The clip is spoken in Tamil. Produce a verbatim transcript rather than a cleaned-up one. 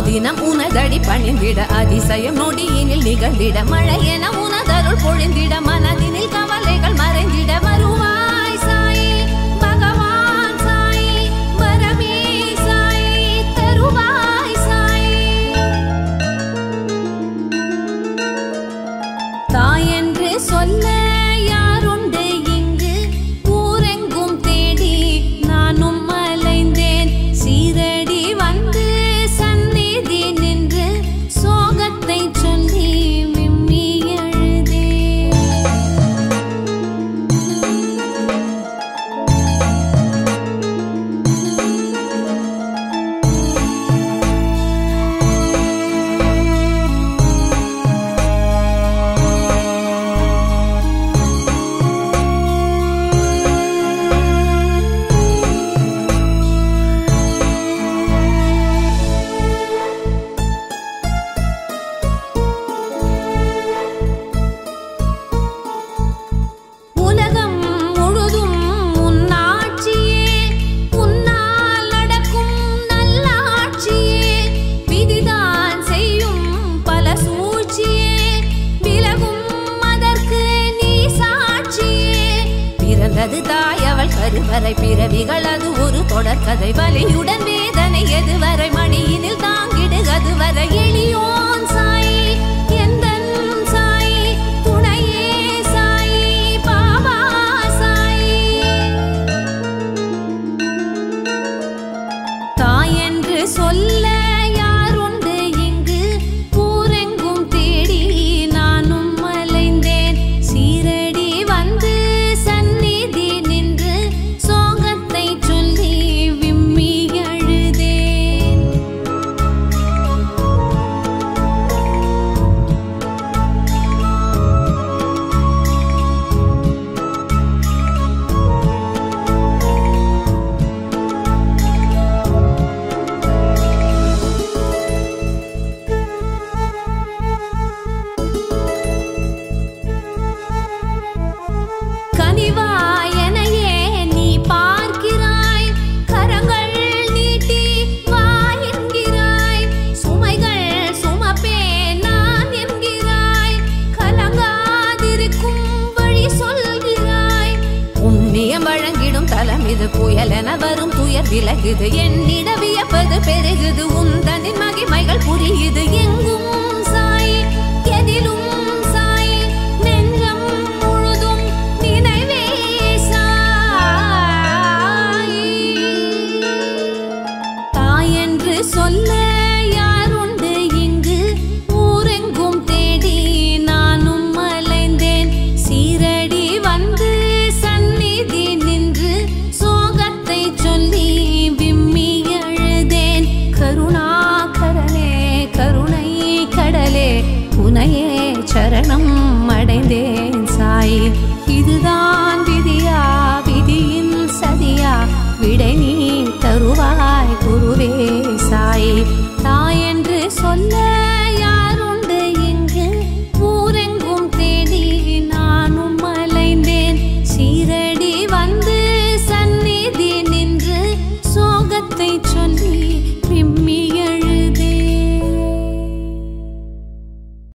அனுதினம் உனதடி பணிந்திட அதிசயம் நொடியினில் நிகழ்ந்திட மழை என உனதருள் பொழிந்திட மனதினில் கவலைகள் மறைந்திட வருவாய் சாயி பகவான் சாயி வரமே சாயி தருவாய் சாயி தாய் என்று சொல்ல யாருண்டு இங்கு ஊரெங்கும் தேடி நானும் அலைந்தேன் சீரடி வந்து சந்நிதி நின்று சோகத்தை சொல்லி விம்மி அழுதேன். உலகம் முழுதும் உன்னாட்சியே உன்னால் நடக்கும் நல்ல ஆட்சியே விதிதான் செய்யும் பல சூழ்ச்சியே விலகும் அதற்கு நீ சாட்சியே பிறந்தது தாய் அவள் கருவறை பிறவிகள் அது ஒரு தொடர்கதை வலியுடன் வேதனை எதுவரை மடியினில் தாங்கிடு அதுவரை எளியோன் சாயி எந்தன் சாயி துணையே சாயி பாபா சாயி தாய் என்று சொல்ல யாருண்டு இங்கு ஊரெங்கும் தேடி நானும் அலைந்தேன் சீரடி வந்து சந்நிதி நின்று சோகத்தை சொல்லி விம்மி அழுதேன். கனிவாயனையே நீ பார்க்கிறாய் கரங்கள் நீட்டி வா என்கிறாய் சுமைகள் சுமப்பே நான் என்கிறாய் கலங்காதிருக்கும் வழி சொல்கிறாய் புண்ணியம் வழங்கிடும் தலம் இது புயல் என வரும் துயர் விலகுது என்னிட வியப்பது பெருகுது உந்தனின் மகிமைகள் புரியுது எங்கும் சாயி எதிலும் சாயி நெஞ்சம் முழுதும் நினைவே சாயி தாய் என்று சொல்ல யாருண்டு இங்கு ஊரெங்கும் தேடி நானும் அலைந்தேன் சீரடி வந்து சந்நிதி நின்று சோகத்தை சொல்லி விம்மி அழுதேன். கருணாகரனே கருணை கடலே உனையே சரணம் அடைந்தேன் சாயி